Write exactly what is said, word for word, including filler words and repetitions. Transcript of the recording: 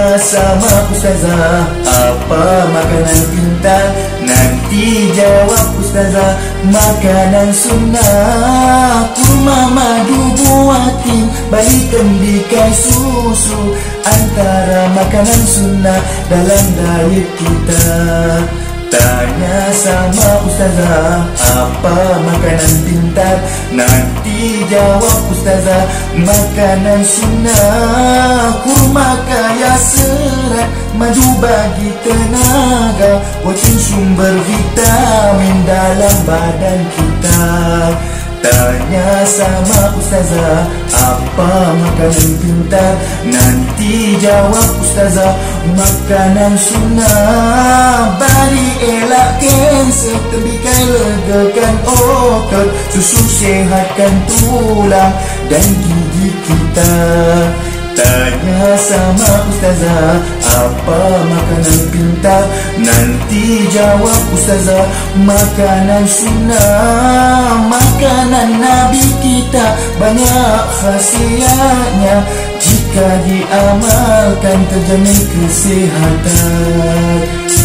sama ustazah, apa makanan pintar? Nanti jawab ustazah, makanan sunnah. Kurma madu buatin, bayi kendikai susu, antara makanan sunnah dalam diet kita. Tanya sama ustazah, apa makanan pintar? Nanti jawab ustazah, makanan sunnah. Kurma kaya serat, madu bagi tenaga, buatin sumber vitamin dalam badan kita. Tanya sama ustazah, apa makanan pintar? Nanti jawab ustazah, makanan sunnah. Bari elak kanser, tembikai legakan otot, susu sehatkan tulang dan gigi kita. Tanya sama ustazah, apa makanan pintar? Nanti jawab ustazah, makanan sunnah. Makanan Nabi kita banyak khasiatnya, jika diamalkan terjamin kesihatan.